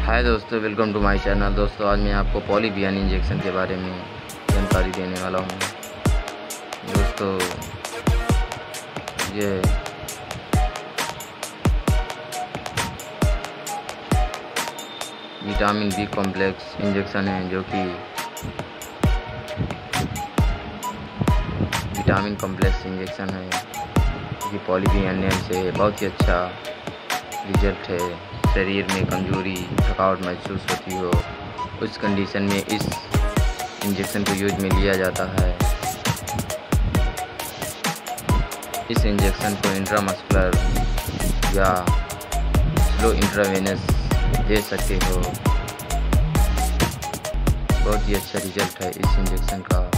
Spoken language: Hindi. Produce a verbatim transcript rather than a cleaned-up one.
हाय दोस्तों, वेलकम टू माय चैनल। दोस्तों आज मैं आपको पॉलीबियान इंजेक्शन के बारे में जानकारी देने वाला हूँ। दोस्तों ये विटामिन बी कॉम्प्लेक्स इंजेक्शन है, जो कि विटामिन कॉम्प्लेक्स इंजेक्शन है कि पॉलीबियान से बहुत ही अच्छा रिजल्ट है। शरीर में कमजोरी, थकावट महसूस होती हो, उस कंडीशन में इस इंजेक्शन को यूज में लिया जाता है। इस इंजेक्शन को इंट्रामस्कुलर या स्लो इंट्रावेनस दे सकते हो। बहुत ही अच्छा रिजल्ट है इस इंजेक्शन का।